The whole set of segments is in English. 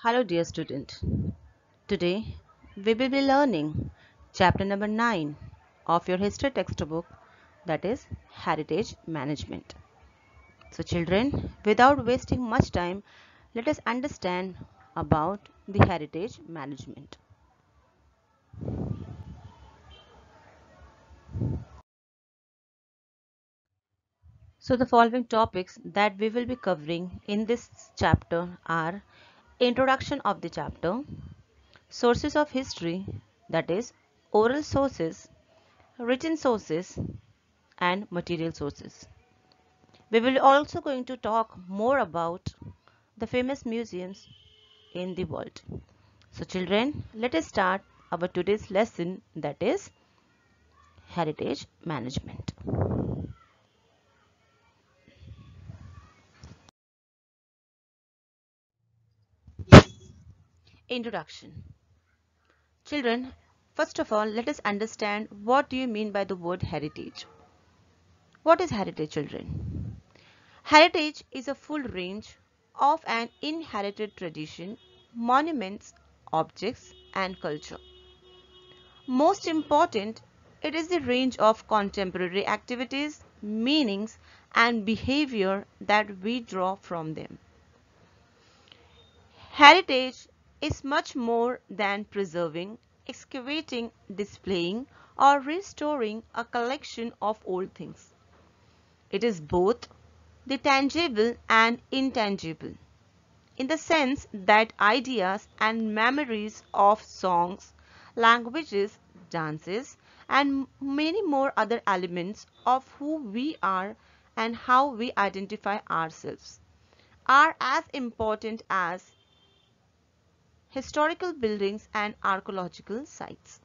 Hello, dear student. Today we will be learning chapter number 9 of your history textbook, that is Heritage Management. So, children, without wasting much time, let us understand about the heritage management. So, the following topics that we will be covering in this chapter are introduction of the chapter, sources of history, that is oral sources, written sources, and material sources. We will also going to talk more about the famous museums in the world. So children, let us start our today's lesson, that is heritage management. Introduction. Children, first of all, let us understand what do you mean by the word heritage. What is heritage, children? Heritage is a full range of an inherited tradition, monuments, objects, and culture. Most important, it is the range of contemporary activities, meanings, and behavior that we draw from them. Heritage is much more than preserving, excavating, displaying, or restoring a collection of old things. It is both the tangible and intangible, in the sense that ideas and memories of songs, languages, dances, and many more other elements of who we are and how we identify ourselves are as important as historical buildings and archaeological sites.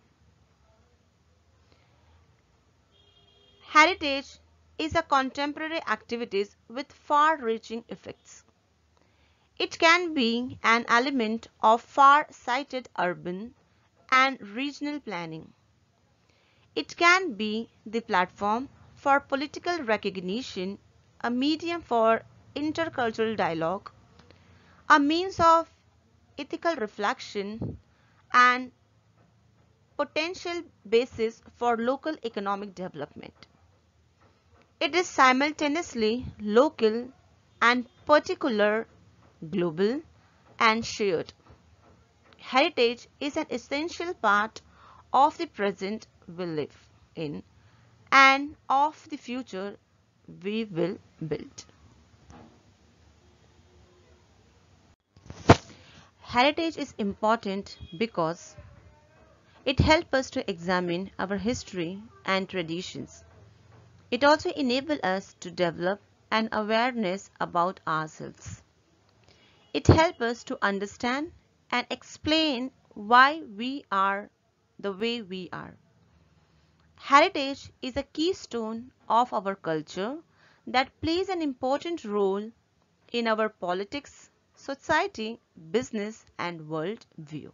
Heritage is a contemporary activity with far-reaching effects. It can be an element of far-sighted urban and regional planning. It can be the platform for political recognition, a medium for intercultural dialogue, a means of ethical reflection, and potential basis for local economic development. It is simultaneously local and particular, global and shared. Heritage is an essential part of the present we live in and of the future we will build. Heritage is important because it helps us to examine our history and traditions. It also enables us to develop an awareness about ourselves. It helps us to understand and explain why we are the way we are. Heritage is a keystone of our culture that plays an important role in our politics, society, business, and world view.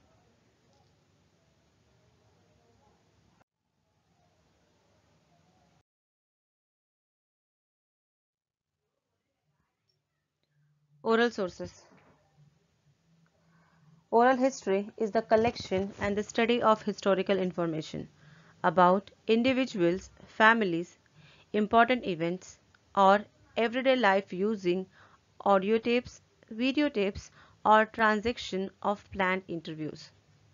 Oral sources. Oral history is the collection and the study of historical information about individuals, families, important events, or everyday life using audio tapes, videotapes, or transaction of planned interviews.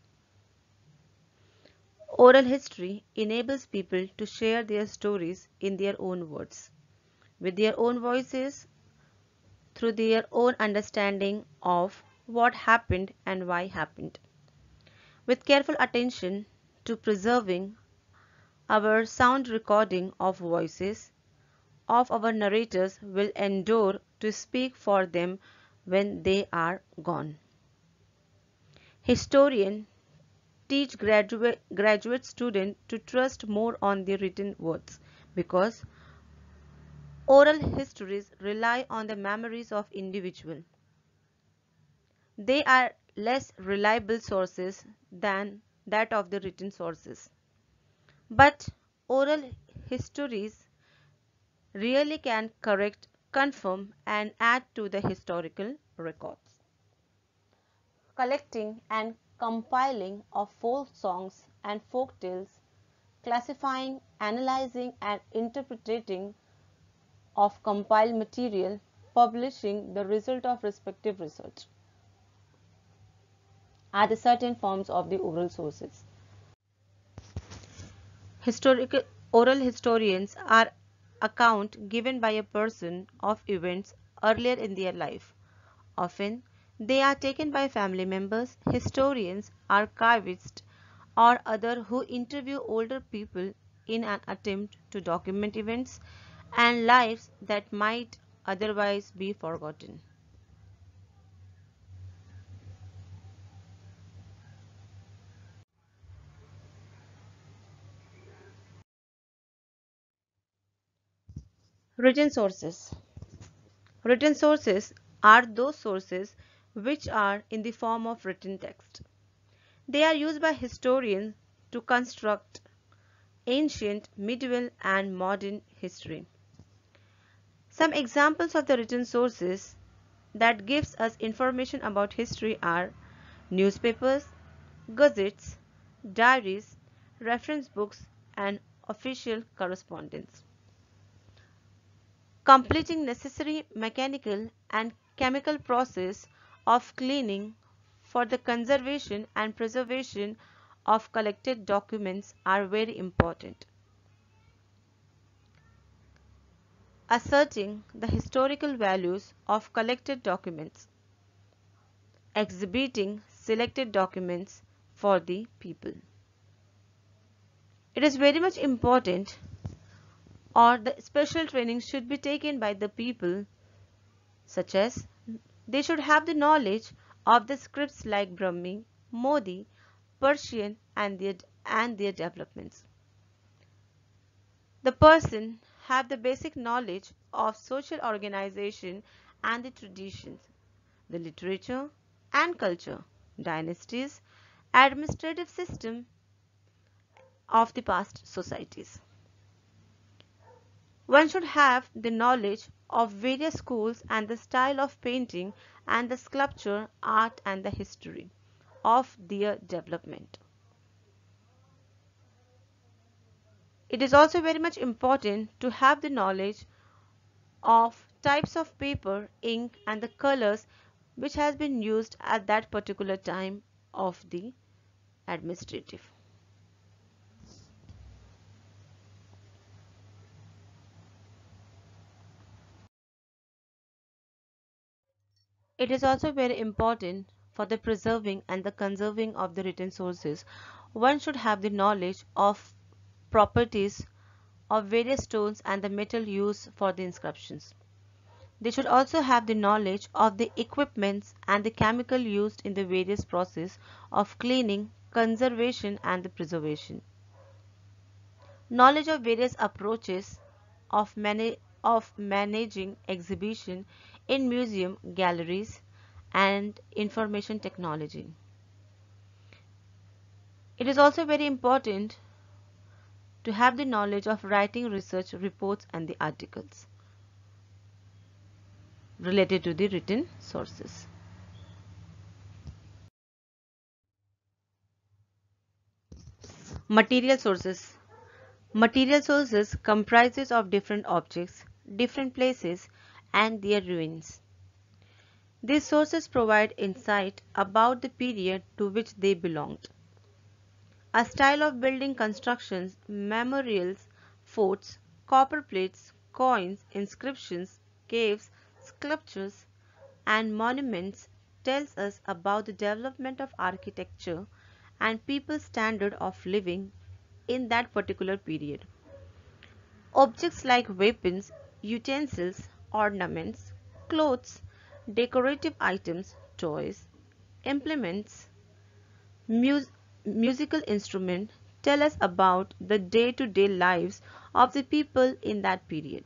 Oral history enables people to share their stories in their own words, with their own voices, through their own understanding of what happened and why happened. With careful attention to preserving our sound recording of voices of our narrators will endure to speak for them when they are gone. Historian teach graduate student to trust more on the written words because oral histories rely on the memories of individual. They are less reliable sources than that of the written sources. But oral histories really can correct, confirm, and add to the historical records. collecting and compiling of folk songs and folk tales, classifying, analyzing and interpreting of compiled material, publishing the result of respective research, are the certain forms of the oral sources. Historical oral historians are account given by a person of events earlier in their life. Often, they are taken by family members, historians, archivists, or other who interview older people in an attempt to document events and lives that might otherwise be forgotten. Written sources. Written sources are those sources which are in the form of written text. They are used by historians to construct ancient, medieval, and modern history. Some examples of the written sources that gives us information about history are newspapers, gazettes, diaries, reference books, and official correspondence. Completing necessary mechanical and chemical process of cleaning for the conservation and preservation of collected documents are very important. Asserting the historical values of collected documents, exhibiting selected documents for the people. It is very much important, or the special training should be taken by the people, such as they should have the knowledge of the scripts like Brahmi, Modi, Persian and their developments. The person have the basic knowledge of social organization and the traditions, the literature and culture, dynasties, administrative system of the past societies. One should have the knowledge of various schools and the style of painting and the sculpture, art and the history of their development. It is also very much important to have the knowledge of types of paper, ink and the colors which has been used at that particular time of the administrative. It is also very important for the preserving and the conserving of the written sources. One should have the knowledge of properties of various stones and the metal used for the inscriptions. They should also have the knowledge of the equipments and the chemical used in the various process of cleaning, conservation and the preservation. Knowledge of various approaches of, of managing exhibition in museum, galleries and information technology. It is also very important to have the knowledge of writing research reports and the articles related to the written sources. Material sources. Material sources comprises of different objects, different places and their ruins. These sources provide insight about the period to which they belonged. A style of building constructions, memorials, forts, copper plates, coins, inscriptions, caves, sculptures, and monuments tells us about the development of architecture and people's standard of living in that particular period. Objects like weapons, utensils, ornaments, clothes, decorative items, toys, implements, mus musical instruments tell us about the day-to-day lives of the people in that period.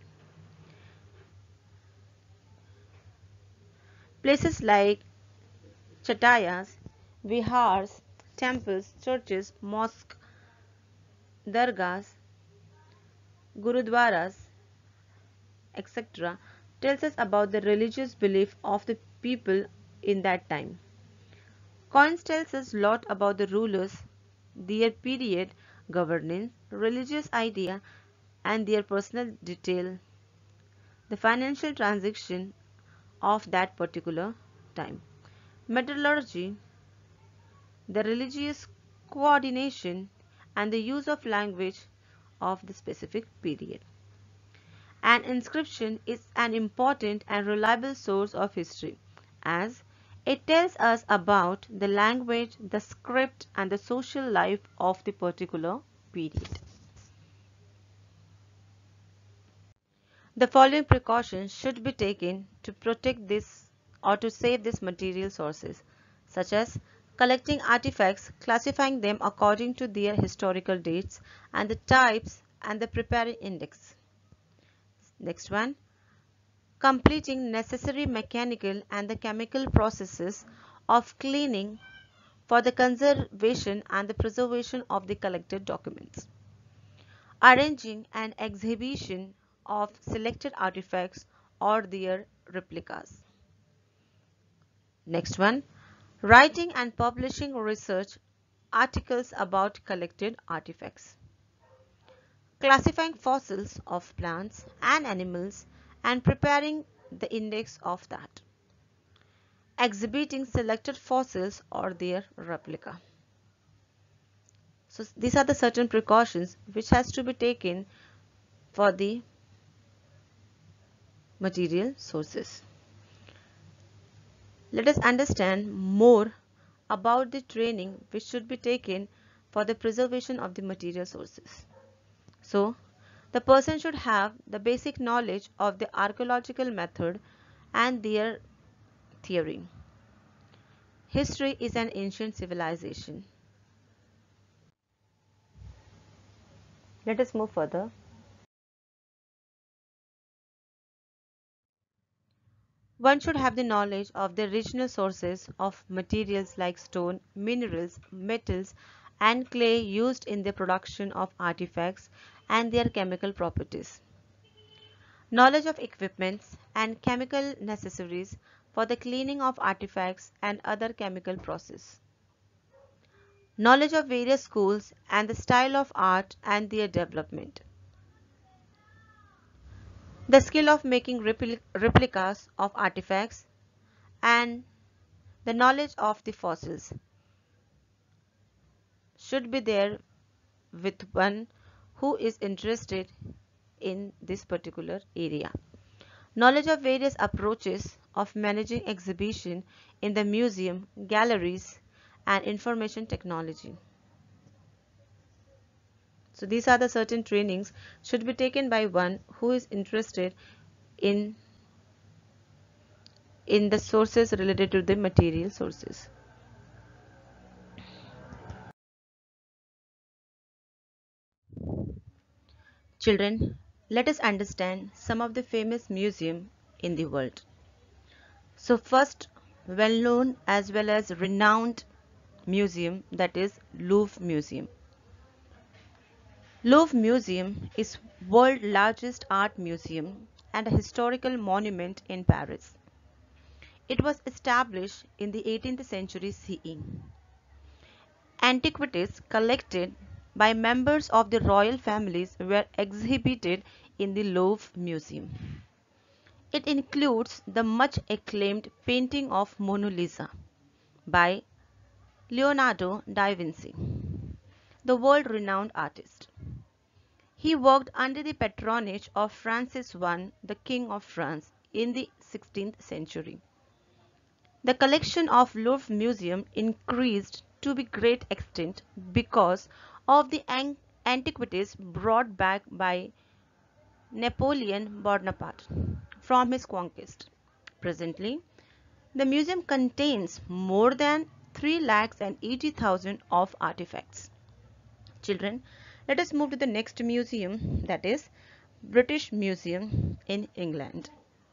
Places like chatayas, vihars, temples, churches, mosques, dargahs, gurudwaras, etc. tells us about the religious belief of the people in that time. Coins tells us a lot about the rulers, their period, governance, religious idea, and their personal detail, the financial transaction of that particular time. Metallurgy, the religious coordination and the use of language of the specific period. An inscription is an important and reliable source of history, as it tells us about the language, the script, and the social life of the particular period. The following precautions should be taken to protect this or to save these material sources, such as collecting artifacts, classifying them according to their historical dates and the types, and the preparing index. Next one, completing necessary mechanical and the chemical processes of cleaning for the conservation and the preservation of the collected documents. Arranging an exhibition of selected artifacts or their replicas. Next one, writing and publishing research articles about collected artifacts. Classifying fossils of plants and animals and preparing the index of that. Exhibiting selected fossils or their replica. So these are the certain precautions which has to be taken for the material sources. Let us understand more about the training which should be taken for the preservation of the material sources. So, the person should have the basic knowledge of the archaeological method and their theory. History is an ancient civilization. Let us move further. One should have the knowledge of the original sources of materials like stone, minerals, metals, and clay used in the production of artifacts and their chemical properties. Knowledge of equipments and chemical necessaries for the cleaning of artifacts and other chemical process. Knowledge of various schools and the style of art and their development. The skill of making replicas of artifacts and the knowledge of the fossils should be there with one who is interested in this particular area. Knowledge of various approaches of managing exhibition in the museum, galleries, and information technology. So these are the certain trainings should be taken by one who is interested in the sources related to the material sources. Children, let us understand some of the famous museums in the world. So first, well known as well as renowned museum, that is Louvre Museum. Louvre Museum is world's largest art museum and a historical monument in Paris. It was established in the 18th century CE. Antiquities collected by members of the royal families were exhibited in the Louvre Museum. It includes the much acclaimed painting of Mona Lisa by Leonardo da Vinci, the world-renowned artist. He worked under the patronage of Francis I, the King of France, in the 16th century. The collection of Louvre Museum increased to a great extent because of the antiquities brought back by Napoleon Bonaparte from his conquest. Presently, the museum contains more than 3,80,000 of artifacts. Children, let us move to the next museum, that is British Museum in England.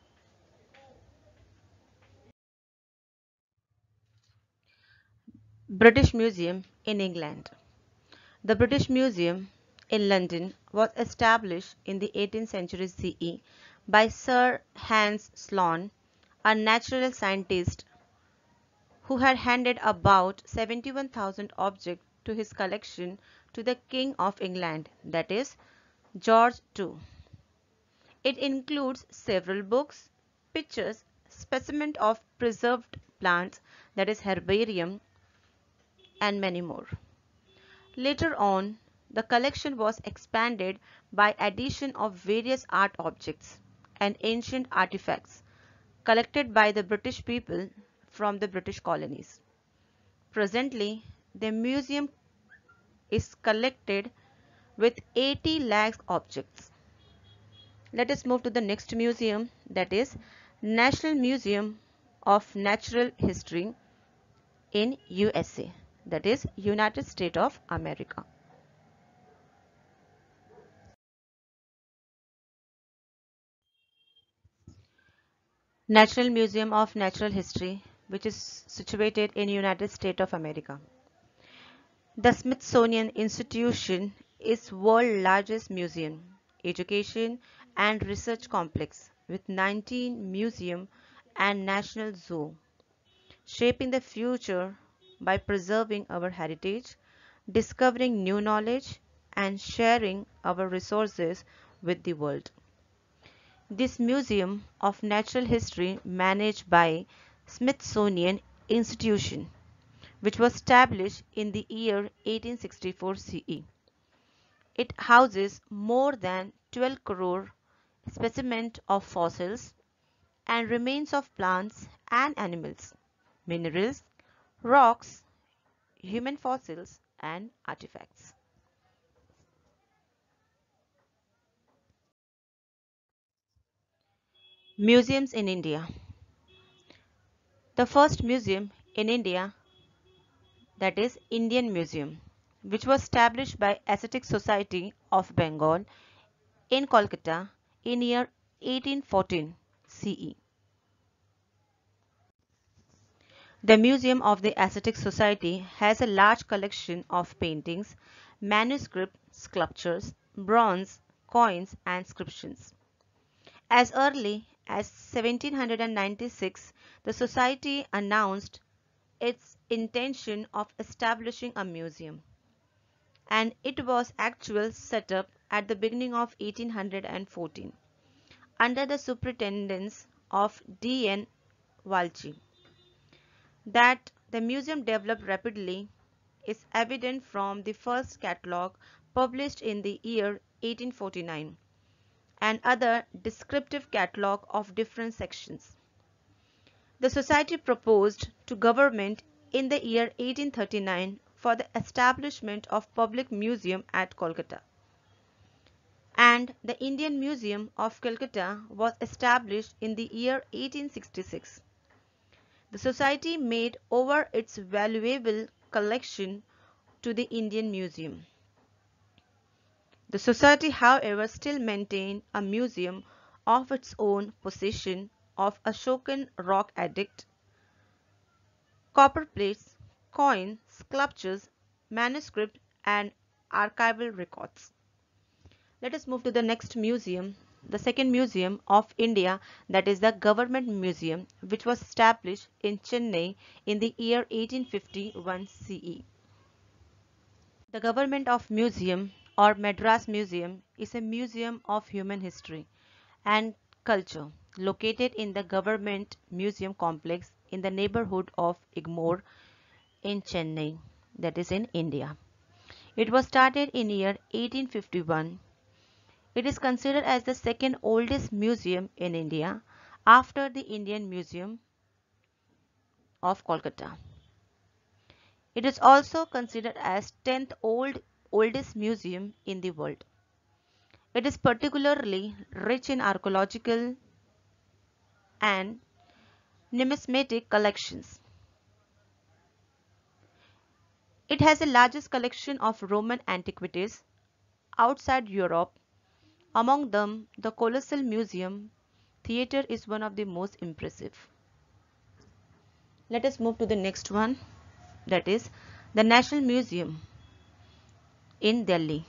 British Museum in England. The British Museum in London was established in the 18th century CE by Sir Hans Sloane, a natural scientist who had handed about 71,000 objects to his collection to the King of England, that is, George II. It includes several books, pictures, specimens of preserved plants, that is herbarium, and many more. Later on, the collection was expanded by addition of various art objects and ancient artifacts collected by the British people from the British colonies. Presently, the museum is collected with 80 lakhs objects. Let us move to the next museum, that is National Museum of Natural History in USA, that is United States of America. National Museum of Natural History, which is situated in United States of America. The Smithsonian Institution is world's largest museum, education and research complex with 19 museums and national zoo, shaping the future by preserving our heritage, discovering new knowledge, and sharing our resources with the world. This Museum of Natural History managed by Smithsonian Institution, which was established in the year 1864 CE. It houses more than 12 crore specimens of fossils and remains of plants and animals, minerals, rocks, human fossils, and artifacts. Museums in India. The first museum in India, that is Indian Museum, which was established by Ascetic Society of Bengal in Kolkata in year 1814 CE. The Museum of the Ascetic Society has a large collection of paintings, manuscripts, sculptures, bronze, coins, and inscriptions. As early as 1796, the Society announced its intention of establishing a museum, and it was actually set up at the beginning of 1814 under the superintendence of D.N. Walchi. That the museum developed rapidly is evident from the first catalogue published in the year 1849 and other descriptive catalogue of different sections. The society proposed to government in the year 1839 for the establishment of public museum at Kolkata, and the Indian Museum of Calcutta was established in the year 1866. The society made over its valuable collection to the Indian Museum. The society, however, still maintained a museum of its own possession of Ashokan rock addict, copper plates, coins, sculptures, manuscript, and archival records. Let us move to the next museum, the second museum of India, that is the Government Museum, which was established in Chennai in the year 1851 CE. The Government of Museum or Madras Museum is a museum of human history and culture located in the Government Museum complex in the neighborhood of Egmore in Chennai, that is in India. It was started in year 1851. It is considered as the second oldest museum in India after the Indian Museum of Kolkata. It is also considered as 10th oldest museum in the world. It is particularly rich in archaeological and numismatic collections. It has the largest collection of Roman antiquities outside Europe. Among them, the Colossal Museum Theatre is one of the most impressive. Let us move to the next one, that is the National Museum in Delhi.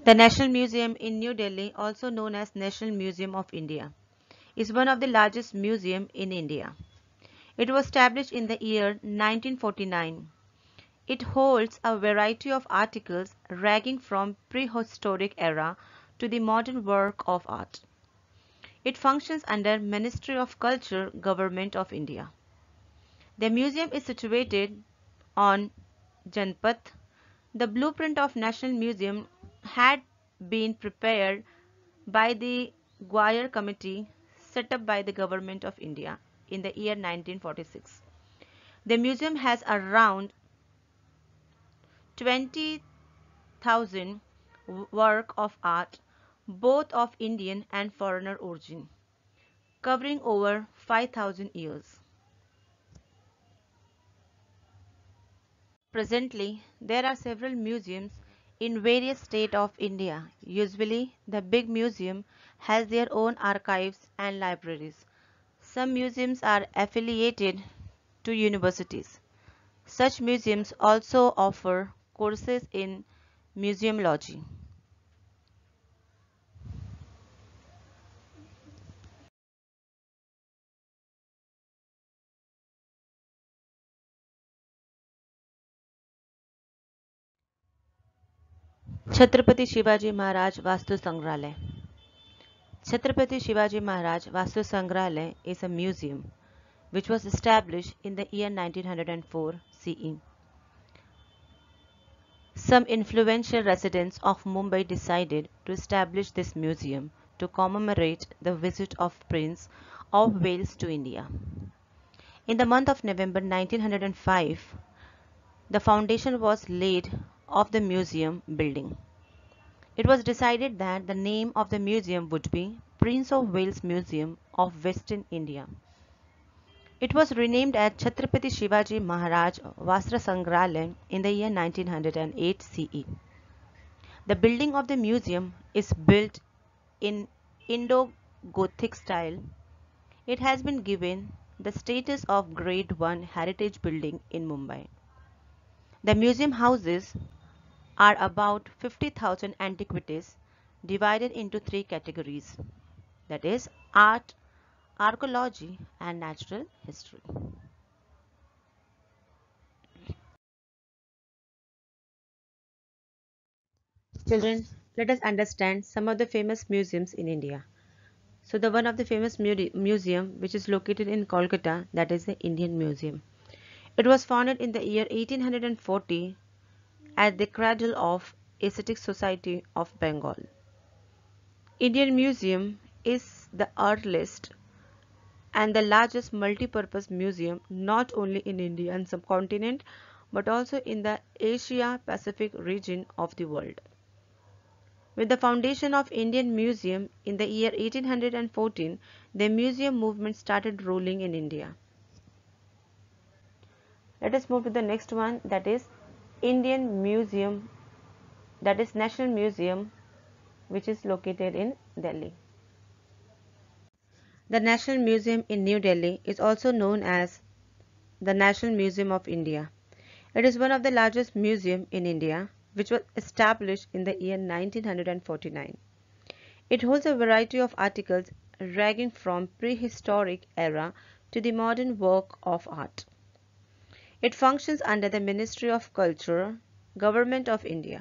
The National Museum in New Delhi, also known as National Museum of India, is one of the largest museums in India. It was established in the year 1949. It holds a variety of articles ranging from prehistoric era to the modern work of art. It functions under Ministry of Culture, Government of India. The museum is situated on Janpath. The blueprint of National Museum had been prepared by the Gwalior Committee set up by the Government of India in the year 1946. The museum has around 20,000 work of art, both of Indian and foreigner origin, covering over 5,000 years. Presently, there are several museums in various states of India. Usually, the big museum has their own archives and libraries. Some museums are affiliated to universities. Such museums also offer courses in museumology. Chhatrapati Shivaji Maharaj Vastu Sangrahalaya. Chhatrapati Shivaji Maharaj Vastu Sangrahalaya is a museum which was established in the year 1904 CE. Some influential residents of Mumbai decided to establish this museum to commemorate the visit of Prince of Wales to India. In the month of November 1905, the foundation was laid of the museum building. It was decided that the name of the museum would be Prince of Wales Museum of Western India. It was renamed as Chhatrapati Shivaji Maharaj Vastra Sangrahalaya in the year 1908 CE. The building of the museum is built in Indo-Gothic style. It has been given the status of Grade 1 heritage building in Mumbai. The museum houses are about 50,000 antiquities divided into three categories, that is art, archaeology and natural history. Children, let us understand some of the famous museums in India. So the one of the famous museum which is located in Kolkata, that is the Indian Museum. It was founded in the year 1840 at the cradle of Asiatic Society of Bengal. Indian Museum is the earliest and the largest multi-purpose museum not only in India and subcontinent but also in the Asia Pacific region of the world. With the foundation of Indian Museum in the year 1814, the museum movement started rolling in India. Let us move to the next one, that is Indian Museum, that is National Museum, which is located in Delhi. The National Museum in New Delhi is also known as the National Museum of India. It is one of the largest museums in India, which was established in the year 1949. It holds a variety of articles ranging from prehistoric era to the modern work of art. It functions under the Ministry of Culture, Government of India.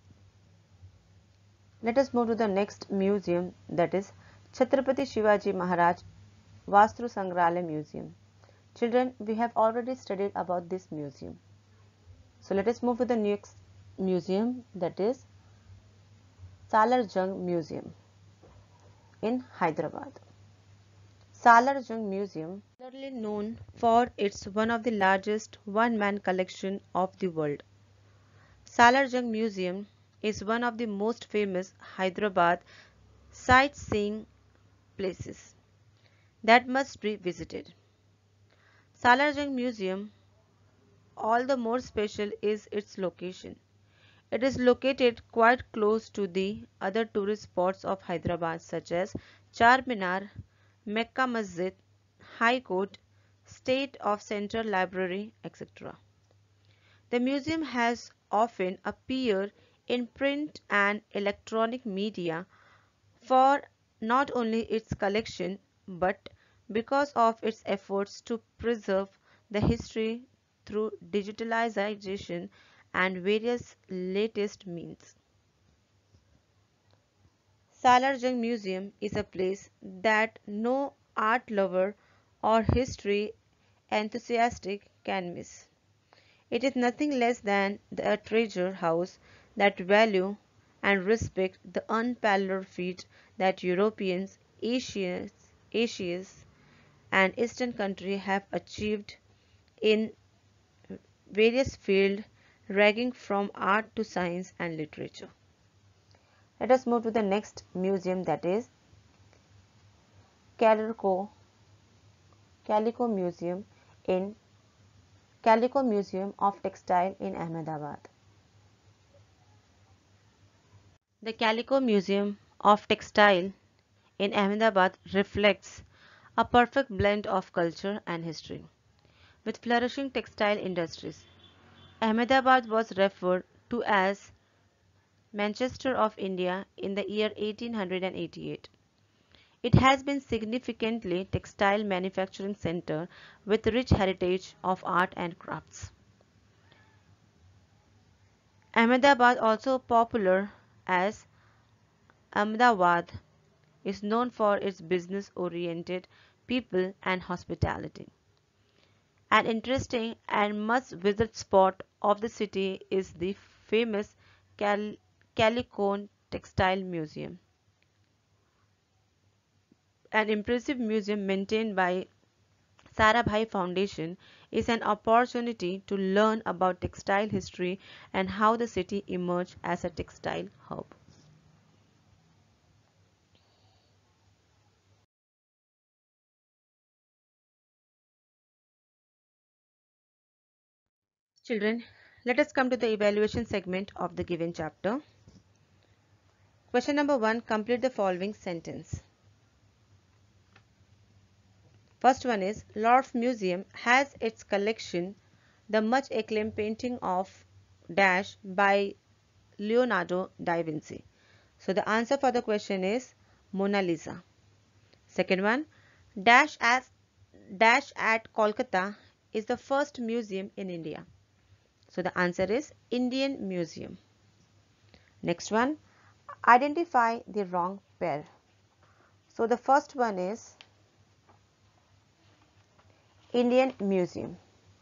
Let us move to the next museum, that is Chhatrapati Shivaji Maharaj Vastu Sangrahalaya Museum. Children, we have already studied about this museum. So let us move to the next museum, that is Salar Jung Museum in Hyderabad. Salar Jung Museum, popularly known for its one of the largest one-man collection of the world. Salar Jung Museum is one of the most famous Hyderabad sightseeing places that must be visited. Salar Jung Museum, all the more special is its location. It is located quite close to the other tourist spots of Hyderabad such as Charminar, Mecca Masjid, High Court, State of Central Library, etc. The museum has often appeared in print and electronic media for not only its collection but because of its efforts to preserve the history through digitalization and various latest means. Salarjung Museum is a place that no art lover or history enthusiast can miss. It is nothing less than a treasure house that value and respect the unparalleled feat that Europeans, Asians and Eastern countries have achieved in various fields ranging from art to science and literature. Let us move to the next museum, that is Calico, Calico Museum in Calico Museum of Textile in Ahmedabad. The Calico Museum of Textile in Ahmedabad reflects a perfect blend of culture and history. With flourishing textile industries, Ahmedabad was referred to as Manchester of India in the year 1888. It has been significantly textile manufacturing center with rich heritage of art and crafts. Ahmedabad, also popular as Ahmedabad, is known for its business-oriented people and hospitality. An interesting and must-visit spot of the city is the famous Cal Calicone Textile Museum, an impressive museum maintained by Sarabhai Foundation is an opportunity to learn about textile history and how the city emerged as a textile hub. Children, let us come to the evaluation segment of the given chapter. Question number 1. Complete the following sentence. First one is, Louvre Museum has its collection the much acclaimed painting of dash by Leonardo da Vinci. So the answer for the question is Mona Lisa. Second one, dash at Kolkata is the first museum in India. So the answer is Indian Museum. Next one, identify the wrong pair. So the first one is Indian Museum.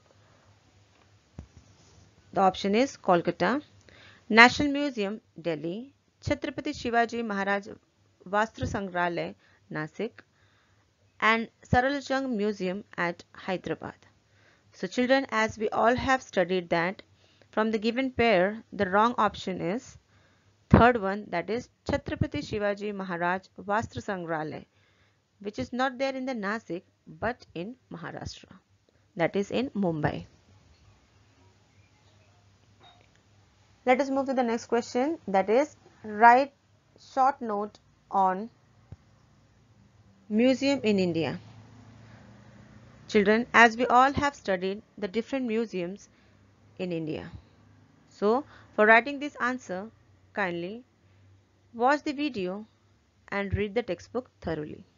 The option is Kolkata, National Museum, Delhi, Chhatrapati Shivaji Maharaj Vastru Sangrahalaya, Nasik, and Saraljung Museum at Hyderabad. So children, as we all have studied that from the given pair, the wrong option is third one, that is Chhatrapati Shivaji Maharaj Vastru Sangrahalaya, which is not there in the Nasik but in Maharashtra, that is in Mumbai. Let us move to the next question, that is write short note on museum in India. Children, as we all have studied the different museums in India. So, for writing this answer, kindly watch the video and read the textbook thoroughly.